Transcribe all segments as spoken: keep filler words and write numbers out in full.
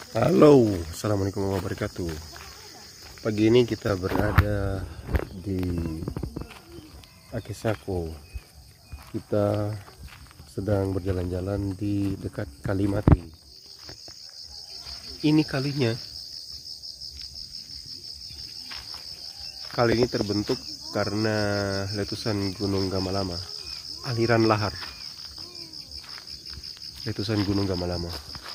Halo, assalamualaikum warahmatullahi wabarakatuh. Pagi ini kita berada di Akesako. Kita sedang berjalan-jalan di dekat Kalimati. Ini kalinya, kali ini terbentuk karena letusan Gunung Gamalama, aliran lahar letusan Gunung Gamalama.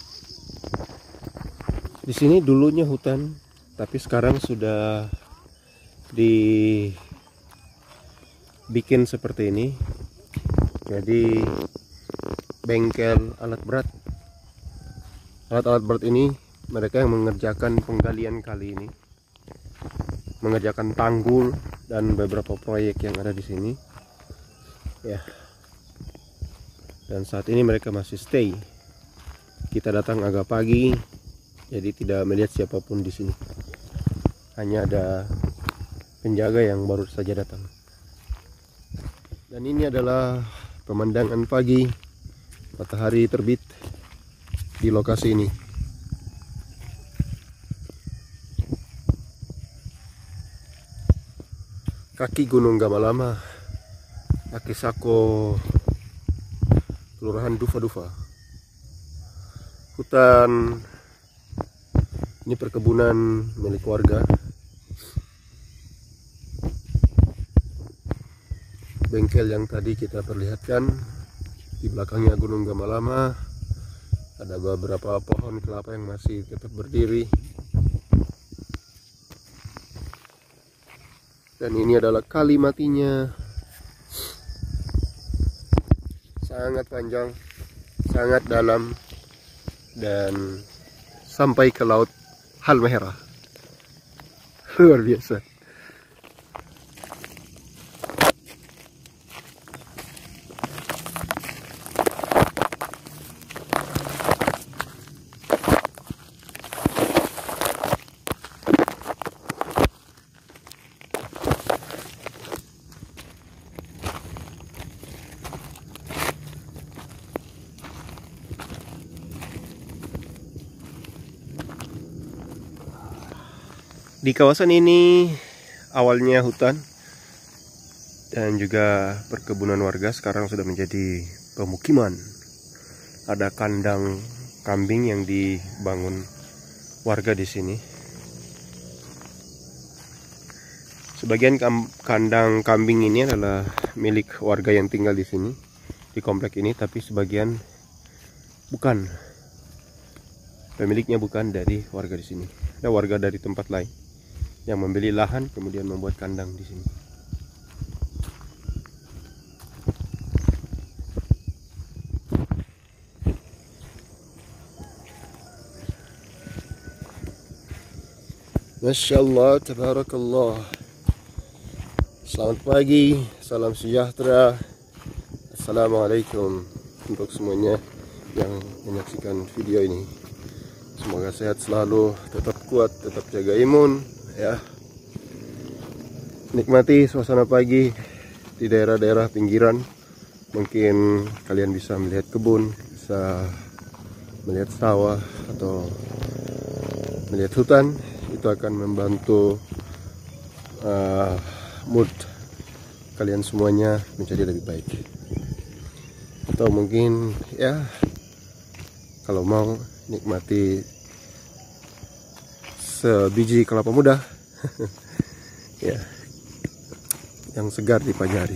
Di sini dulunya hutan, tapi sekarang sudah dibikin seperti ini. Jadi bengkel alat berat. Alat-alat berat ini mereka yang mengerjakan penggalian kali ini, mengerjakan tanggul dan beberapa proyek yang ada di sini. Ya. Dan saat ini mereka masih stay. Kita datang agak pagi. Jadi tidak melihat siapapun di sini. Hanya ada penjaga yang baru saja datang. Dan ini adalah pemandangan pagi, matahari terbit di lokasi ini. Kaki Gunung Gamalama, Akesako, Kelurahan Dufa-Dufa. Hutan ini perkebunan milik warga. Bengkel yang tadi kita perlihatkan, di belakangnya Gunung Gamalama. Ada beberapa pohon kelapa yang masih tetap berdiri. Dan ini adalah Kalimatinya. Sangat panjang, sangat dalam, dan sampai ke laut Halmahera. Luar biasa. Di kawasan ini awalnya hutan dan juga perkebunan warga, sekarang sudah menjadi pemukiman. Ada kandang kambing yang dibangun warga di sini. Sebagian kandang kambing ini adalah milik warga yang tinggal di sini, di komplek ini, tapi sebagian bukan. Pemiliknya bukan dari warga di sini. Ada warga dari tempat lain yang membeli lahan kemudian membuat kandang di sini. Masya Allah, tabarakallah. Selamat pagi, salam sejahtera. Assalamualaikum untuk semuanya yang menyaksikan video ini. Semoga sehat selalu, tetap kuat, tetap jaga imun, ya. Nikmati suasana pagi di daerah-daerah pinggiran. Mungkin kalian bisa melihat kebun, bisa melihat sawah atau melihat hutan. Itu akan membantu uh, mood kalian semuanya menjadi lebih baik. Atau mungkin ya, kalau mau nikmati sebiji kelapa muda ya, yang segar di pagi hari.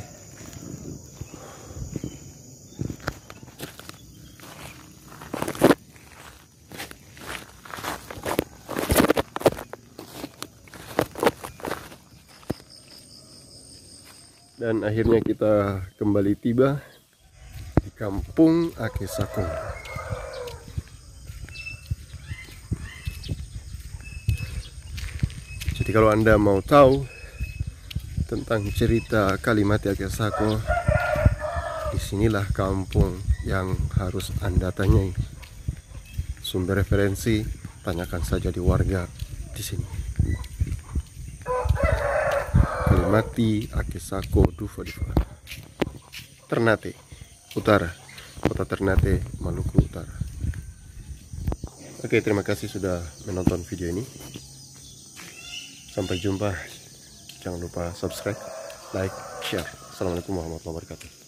Dan akhirnya kita kembali tiba di kampung Akesako. Jadi kalau Anda mau tahu tentang cerita Kalimati Akesako, disinilah kampung yang harus Anda tanyai. Sumber referensi tanyakan saja di warga di sini. Kalimati Akesako Dufa-Dufa, Ternate Utara, Kota Ternate, Maluku Utara. Oke, terima kasih sudah menonton video ini. Sampai jumpa. Jangan lupa subscribe, like, share. Assalamualaikum warahmatullahi wabarakatuh.